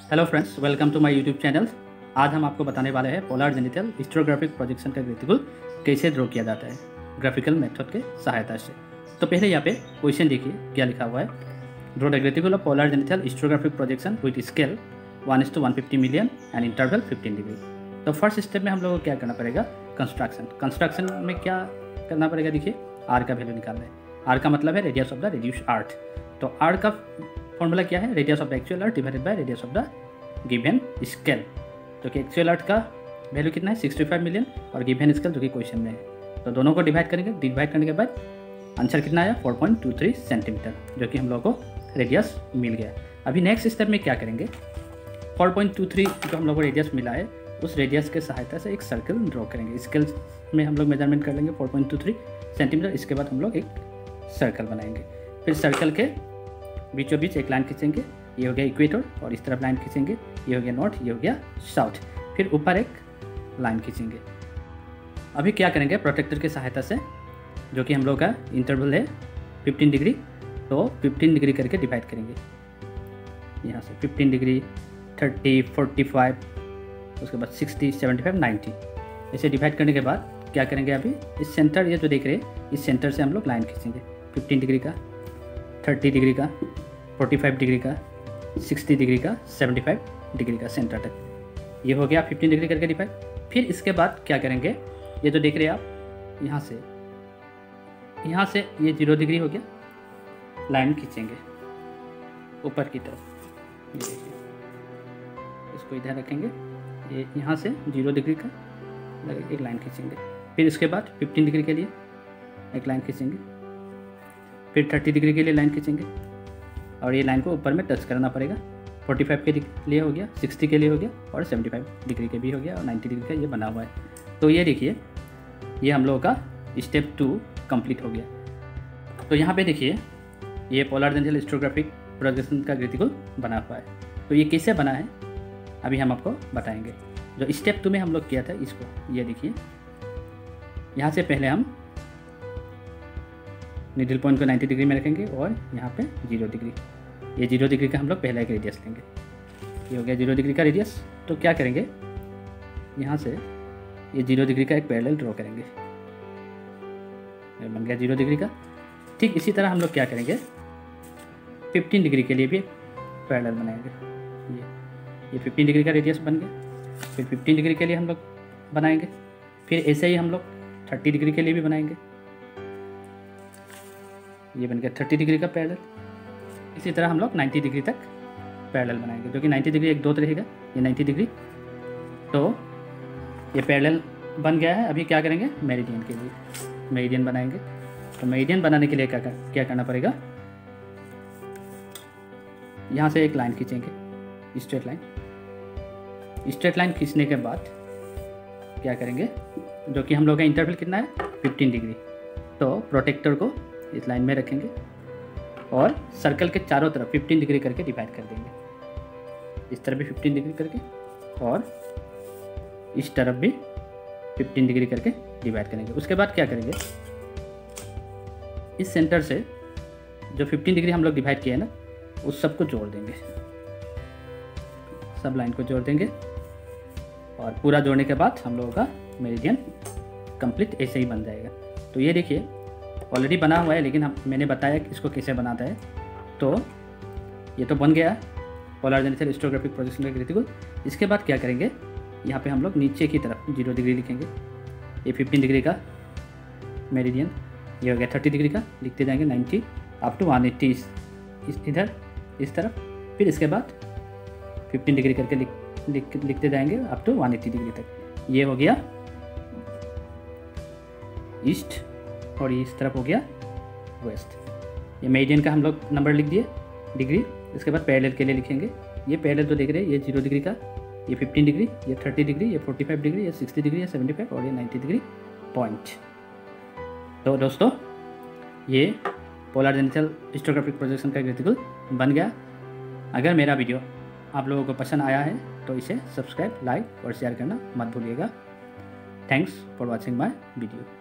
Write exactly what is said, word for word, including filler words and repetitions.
Hello friends, welcome to my YouTube channel. आज हम आपको बताने वाले हैं पोलर जेनिटल हिस्टोग्राफिक प्रोजेक्शन का रेटिकुल कैसे ड्रॉ किया जाता है ग्राफिकल मेथड के सहायता से। तो पहले यहाँ पे क्वेश्चन देखिए क्या लिखा हुआ है। Draw the reticule of polar zenithal stereographic projection with scale one is to one fifty million and interval fifteen degree. तो फर्स्ट स्टेप में हम लोगों को क्या करना पड़ेगा, कंस्ट्रक्शन। कंस्ट्रक्शन में क्या करना पड़ेगा, देखिए आर का वैल्यू निकालना है। आर का मतलब है radius of the reduce earth. तो आर का फॉर्मूला क्या है, radius of the actual earth divided by radius of the given scale. तो कि एक्चुअल आर्ट का वैल्यू कितना है सिक्सटी फाइव मिलियन और गिवन स्केल जो कि क्वेश्चन में है। तो दोनों को डिवाइड करेंगे, डिवाइड करने के बाद आंसर कितना आया four point two three centimetre, जो कि हम लोगों को रेडियस मिल गया। अभी नेक्स्ट स्टेप में क्या करेंगे, फोर पॉइंट टू थ्री जो हम लोग को रेडियस मिला है उस रेडियस के सहायता से एक सर्कल ड्रॉ करेंगे। स्केल में हम लोग मेजरमेंट कर लेंगे four point two three centimetre. इसके बाद हम लोग एक सर्कल बनाएंगे। फिर सर्कल के बीचों बीच एक लाइन खींचेंगे, ये हो गया इक्वेटर, और इस तरफ लाइन खींचेंगे, ये हो गया नॉर्थ, ये हो गया साउथ। फिर ऊपर एक लाइन खींचेंगे। अभी क्या करेंगे, प्रोटेक्टर की सहायता से, जो कि हम लोग का इंटरवल है फिफ्टीन डिग्री, तो फिफ्टीन डिग्री करके डिवाइड करेंगे। यहाँ से fifteen degree, thirty, forty five, उसके बाद सिक्सटी, सेवेंटी फाइव, नाइन्टी, ऐसे डिवाइड करने के बाद क्या करेंगे, अभी इस सेंटर ये जो देख रहे हैं इस सेंटर से हम लोग लाइन खींचेंगे। फिफ्टीन डिग्री का, थर्टी डिग्री का, फोर्टी फाइव डिग्री का, सिक्सटी डिग्री का, सेवेंटी फाइव डिग्री का सेंटर तक। ये हो गया फिफ्टीन डिग्री करके डिवाइड। फिर इसके बाद क्या करेंगे, ये जो देख रहे हैं आप यहाँ से यहाँ से ये जीरो डिग्री हो गया, लाइन खींचेंगे ऊपर की तरफ। ये देखिए, इसको इधर रखेंगे, ये यहाँ से जीरो डिग्री का एक लाइन खींचेंगे। फिर इसके बाद फिफ्टीन डिग्री के लिए एक लाइन खींचेंगे। फिर थर्टी डिग्री के लिए लाइन खींचेंगे और ये लाइन को ऊपर में टच करना पड़ेगा। फोर्टी फाइव के लिए हो गया, सिक्सटी के लिए हो गया, और सेवेंटी फाइव डिग्री के भी हो गया, और नाइन्टी डिग्री का ये बना हुआ है। तो ये देखिए, ये हम लोगों का स्टेप टू कंप्लीट हो गया। तो यहाँ पे देखिए, ये पोलर जेनिटल हिस्टोग्राफिक प्रोजेक्शन का रेटिकुल बना हुआ है। तो ये कैसे बना है अभी हम आपको बताएंगे। जो स्टेप टू में हम लोग किया था इसको, ये देखिए, यहाँ से पहले हम निडल पॉइंट को नाइन्टी डिग्री में रखेंगे और यहाँ पे जीरो डिग्री। ये जीरो डिग्री का हम लोग पहला एक रेडियस लेंगे। ये हो गया जीरो डिग्री का रेडियस। तो क्या करेंगे, यहाँ से ये जीरो डिग्री का एक पैरेलल ड्रॉ करेंगे। ये बन गया जीरो डिग्री का। ठीक इसी तरह हम लोग क्या करेंगे, फिफ्टीन डिग्री के लिए भी एक पैरेलल बनाएंगे। ये ये फिफ्टीन डिग्री का रेडियस बन गया। फिर फिफ्टीन डिग्री के लिए हम लोग बनाएंगे। फिर ऐसे ही हम लोग थर्टी डिग्री के लिए भी बनाएंगे। ये बन गया थर्टी डिग्री का पैरेलल। इसी तरह हम लोग नाइन्टी डिग्री तक पैरेलल बनाएंगे, जो कि नाइन्टी डिग्री एक दो रहेगा, ये नाइन्टी डिग्री। तो ये पैरेलल बन गया है। अभी क्या करेंगे, मेरिडियन के लिए मेरिडियन बनाएंगे। तो मेरिडियन बनाने के लिए क्या कर, क्या करना पड़ेगा, यहाँ से एक लाइन खींचेंगे, स्ट्रेट लाइन। स्ट्रेट लाइन खींचने के बाद क्या करेंगे, जो कि हम लोग का इंटरवल कितना है फिफ्टीन डिग्री, तो प्रोटेक्टर को इस लाइन में रखेंगे और सर्कल के चारों तरफ फिफ्टीन डिग्री करके डिवाइड कर देंगे। इस तरफ भी फिफ्टीन डिग्री करके और इस तरफ भी फिफ्टीन डिग्री करके डिवाइड करेंगे। उसके बाद क्या करेंगे, इस सेंटर से जो फिफ्टीन डिग्री हम लोग डिवाइड किए हैं ना, उस सब को जोड़ देंगे, सब लाइन को जोड़ देंगे। और पूरा जोड़ने के बाद हम लोगों का मेरिडियन कंप्लीट ऐसे ही बन जाएगा। तो ये देखिए ऑलरेडी बना हुआ है, लेकिन हम मैंने बताया कि इसको कैसे बनाता है। तो ये तो बन गया पोलर जेनिटल हिस्टोग्राफिक प्रोजेक्शन का रेटिकुल। इसके बाद क्या करेंगे, यहाँ पे हम लोग नीचे की तरफ जीरो डिग्री लिखेंगे। ये फिफ्टीन डिग्री का मेरिडियन, ये हो गया थर्टी डिग्री का, लिखते जाएंगे ninety up to one eighty इधर इस तरफ। फिर इसके बाद फिफ्टीन डिग्री करके लिख, लिख लिखते जाएंगे up to one eighty degree तक। ये हो गया ईस्ट और इस तरफ हो गया वेस्ट। ये मेरिडियन का हम लोग नंबर लिख दिए डिग्री। इसके बाद पैरेलल के लिए लिखेंगे। ये पैरेलल तो देख रहे हैं, ये जीरो डिग्री का, ये फिफ्टीन डिग्री, ये थर्टी डिग्री, ये फोर्टी फाइव डिग्री, ये सिक्सटी डिग्री, ये सेवेंटी फाइव और ये नाइन्टी डिग्री पॉइंट। तो दोस्तों, ये पोलर जेनिटल हिस्टोग्राफिक प्रोजेक्शन का रेटिकुल बन गया। अगर मेरा वीडियो आप लोगों को पसंद आया है तो इसे सब्सक्राइब, लाइक और शेयर करना मत भूलिएगा। Thanks for watching my video.